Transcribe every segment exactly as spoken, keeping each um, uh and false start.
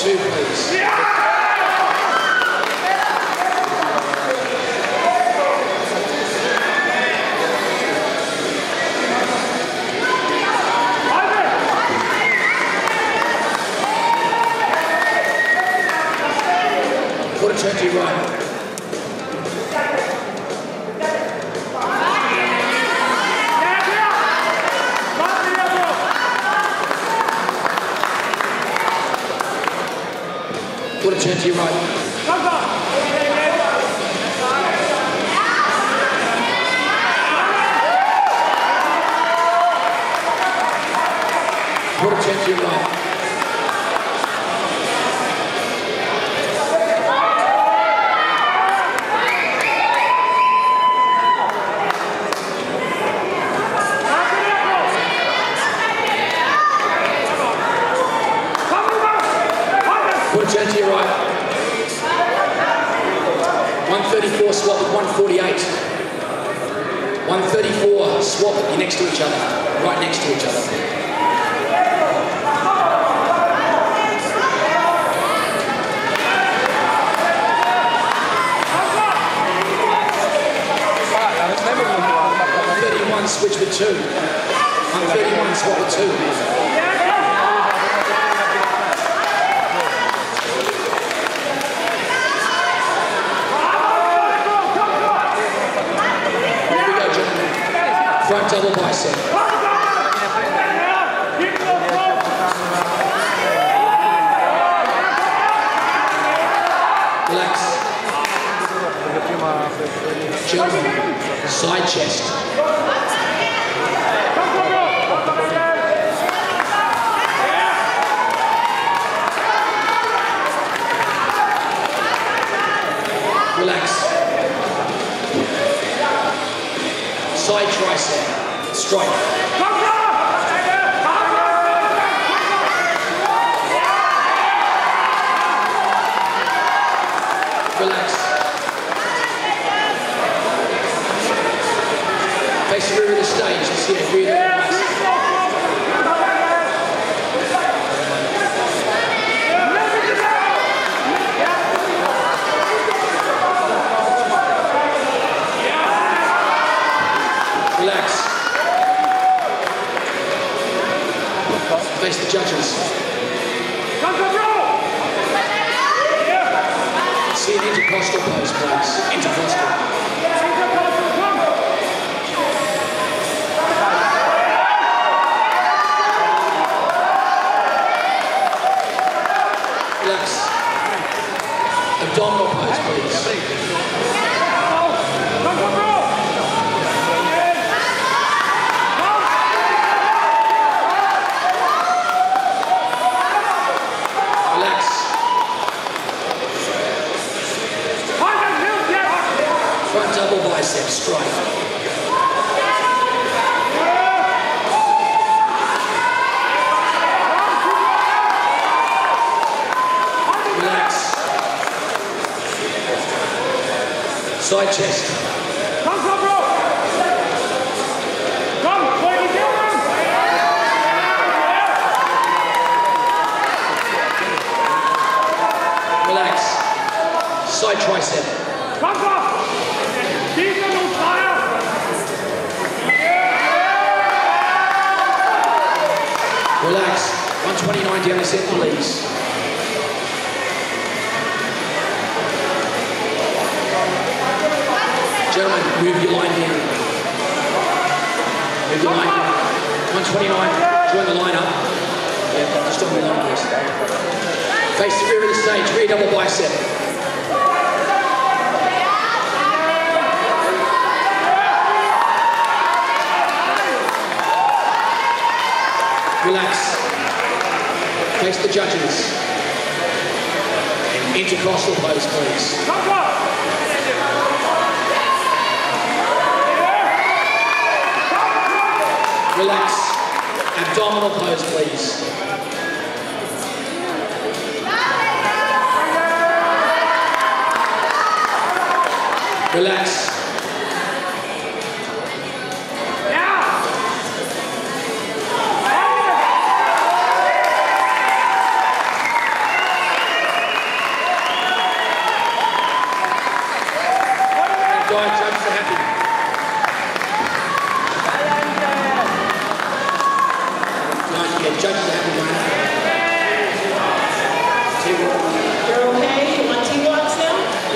two, please. Quarter turn to your right. Quarter turn to your right. Quarter turn to your right. Quarter turn to your right. one thirty-four swap with one forty-eight. one thirty-four swap, you're next to each other. Right next to each other. one thirty-one switch with two. one thirty-one swap with two. Front double bicep. Relax. Gentlemen, side chest. Relax. Side tricep. Strike. Relax. Face the rear of the stage. Just here, breathe in. Relax. Face the judges. See an intercostal pose, please. Intercostal. Relax. Abdominal pose, please. Front double bicep strike. Relax. Side chest. Come, come, bro. Come, what are you doing? Relax. Side tricep. Come, come. Keep them on fire. Relax. one twenty-nine down the set, please. Gentlemen, move your line down. Move your line down. one twenty-nine, join the line up. Yeah, just on the line, please. Face the rear of the stage, rear double bicep. Relax. Face the judges. Intercostal pose, please. Relax. Abdominal pose, please. Relax.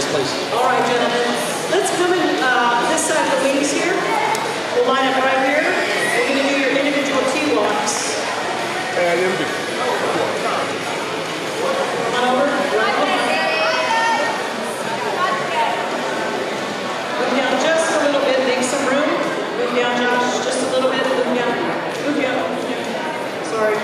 Yes, please. All right, gentlemen. Let's come in uh, this side of the wings here. We'll line up right here. We're going to do your individual T-walks. Hey, I didn't be. Come on over. Move down just a little bit. Make some room. Move down, Josh. Just a little bit. Move down. Move down. Sorry.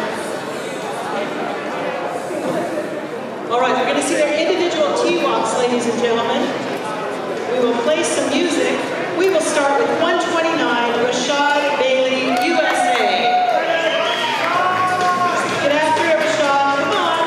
All right, we're going to see their individual T-walks, ladies and gentlemen. We will play some music. We will start with one twenty-nine, Rashad Bailey, U S A. Get after it, Rashad. Come on.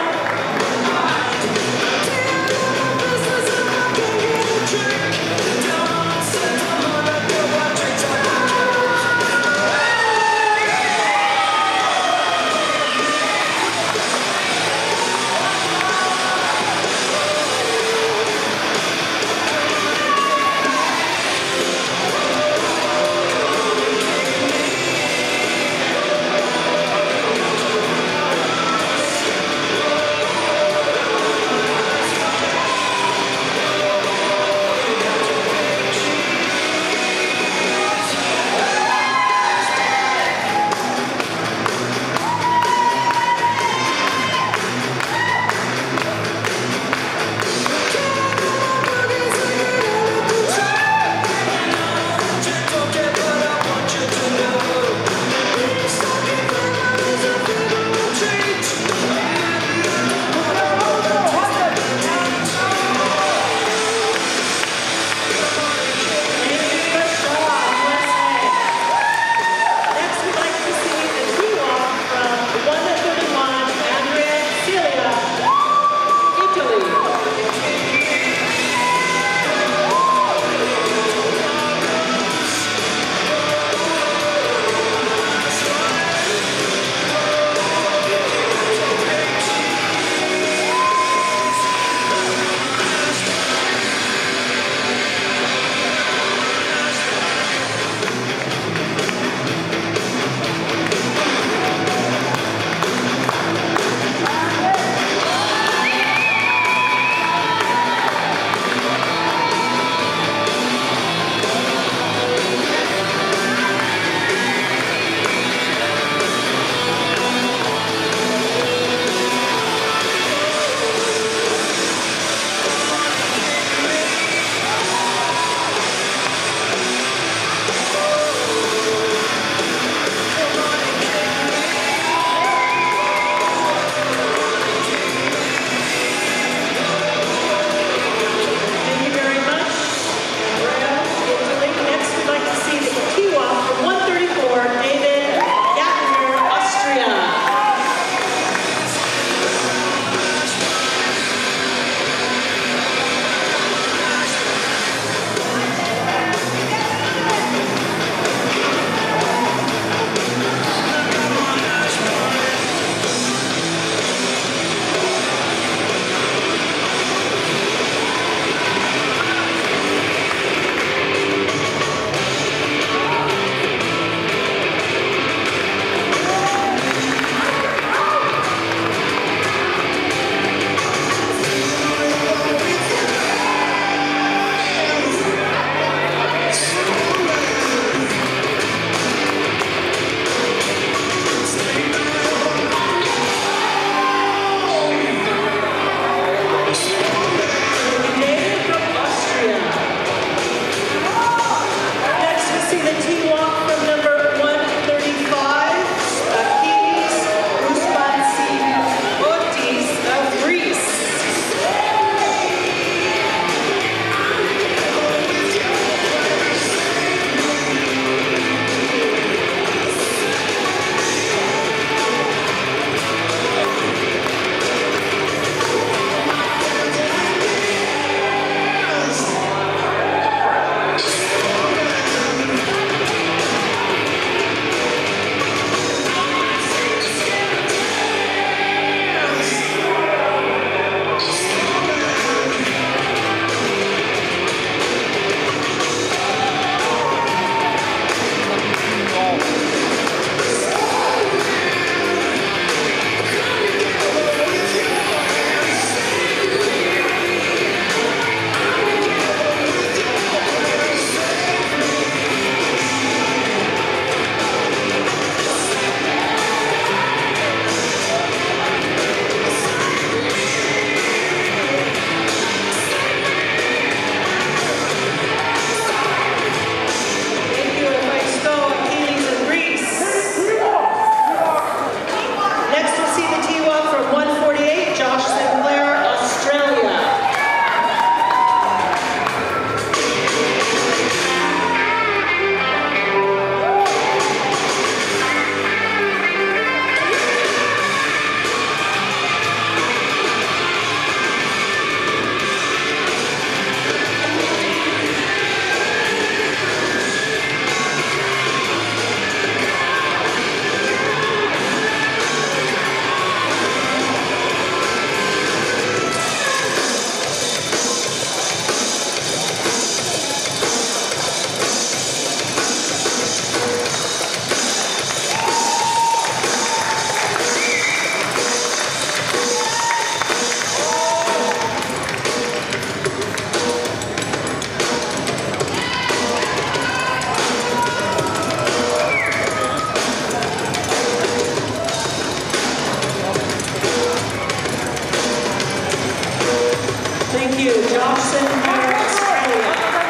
Anderson for Australia.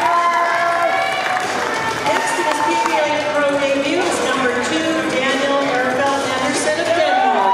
Next in his P B A Pro debut is number two, Daniel Erfeld Anderson of Denmark.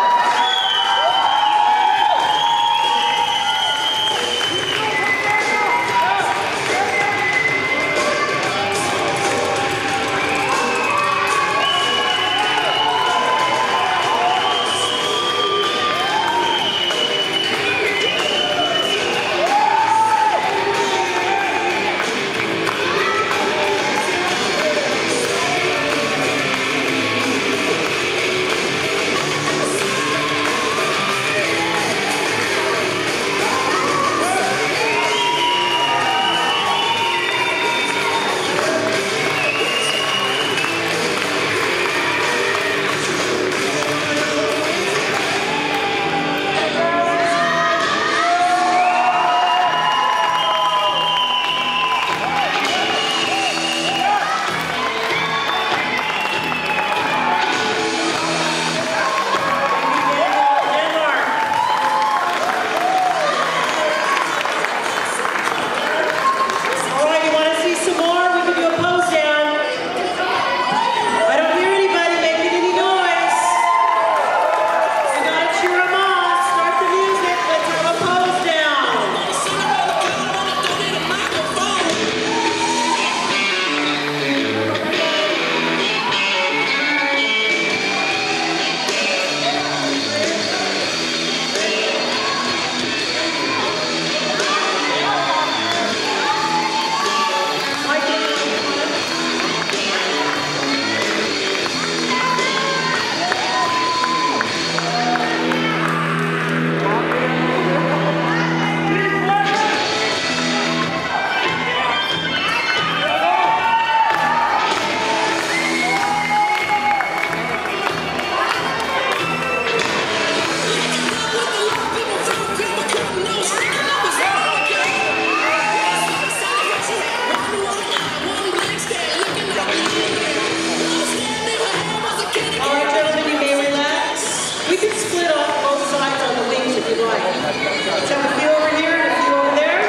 Let's have a few over here and a few over there.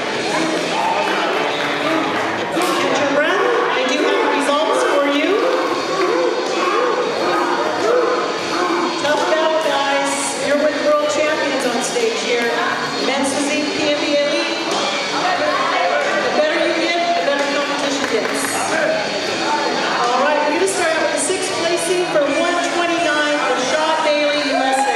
Catch your breath. I do have results for you. Tough battle, guys. You're with world champions on stage here. Men's physique P M B A Elite. The better you get, the better competition gets. All right, we're going to start with the sixth placing for one twenty-nine for Shaw Bailey, U S A.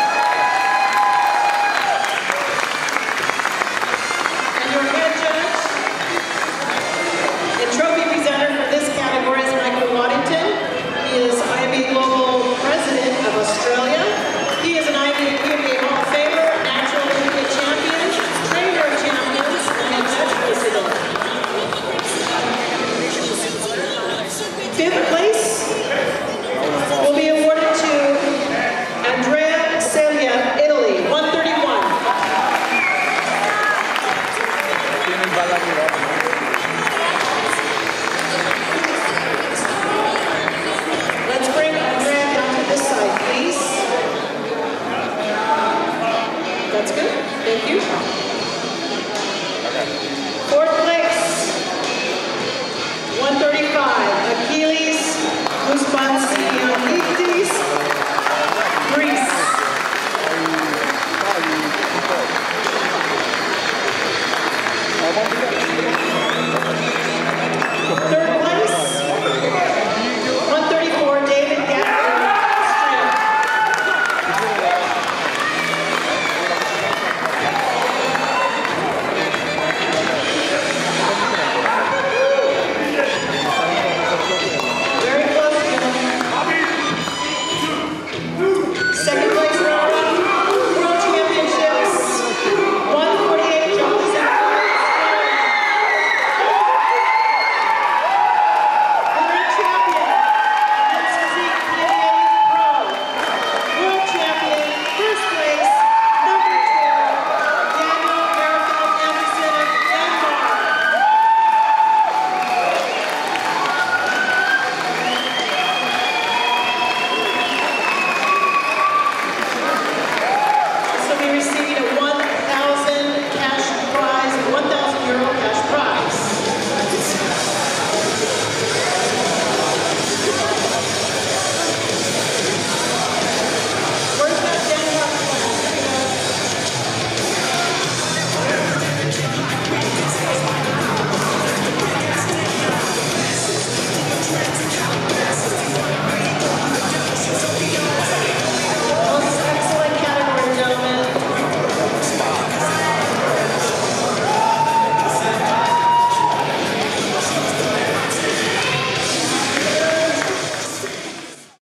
Australia. He is an I B A P M B A Hall of Famer, natural Olympic champion, trainer of champions, and judge president. Fifth place will be awarded to Andrea Celia, Italy, one thirty-one. Let's bring Andrea down to this side, please. That's good. Thank you. Fourth place, one thirty-five, Achilles Muspansi.